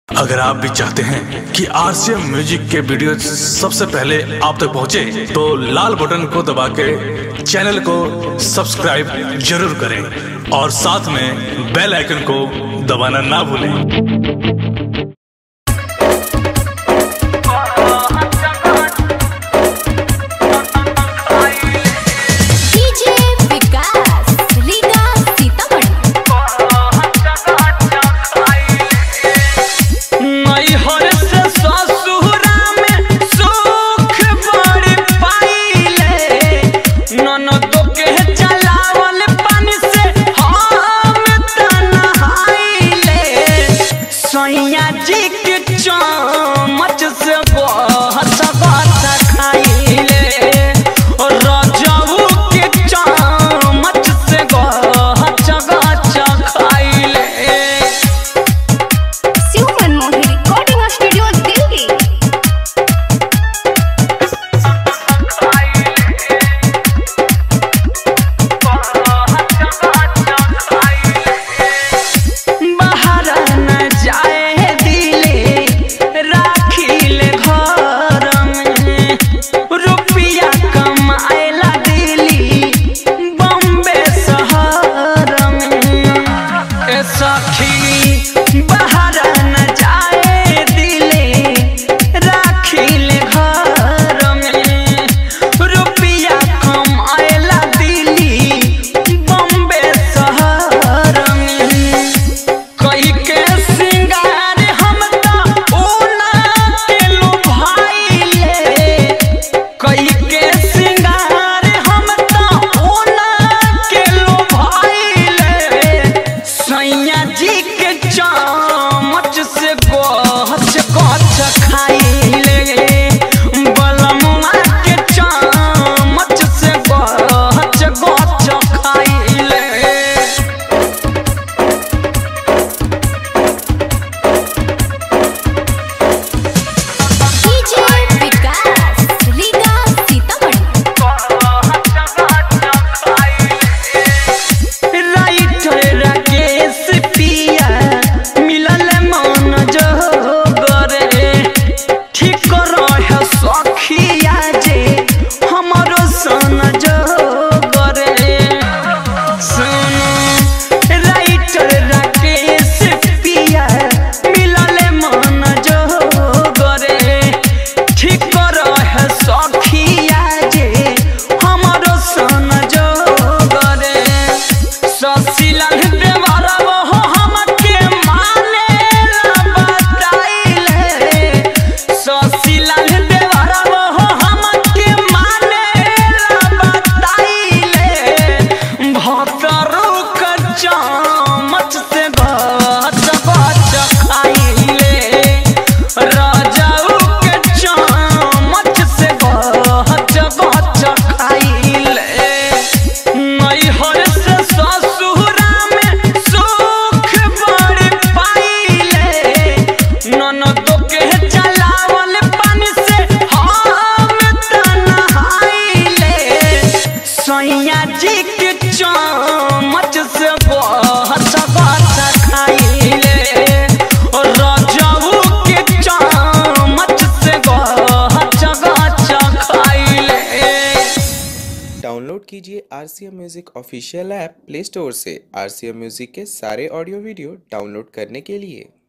अगर आप भी चाहते हैं कि आरसीएम म्यूजिक के वीडियो सबसे पहले आप तक पहुंचे, तो लाल बटन को दबा के चैनल को सब्सक्राइब जरूर करें और साथ में बेल आइकन को दबाना ना भूलें। डाउनलोड कीजिए RCM music official app play store से। आरसीएम म्यूजिक के सारे ऑडियो वीडियो डाउनलोड करने के लिए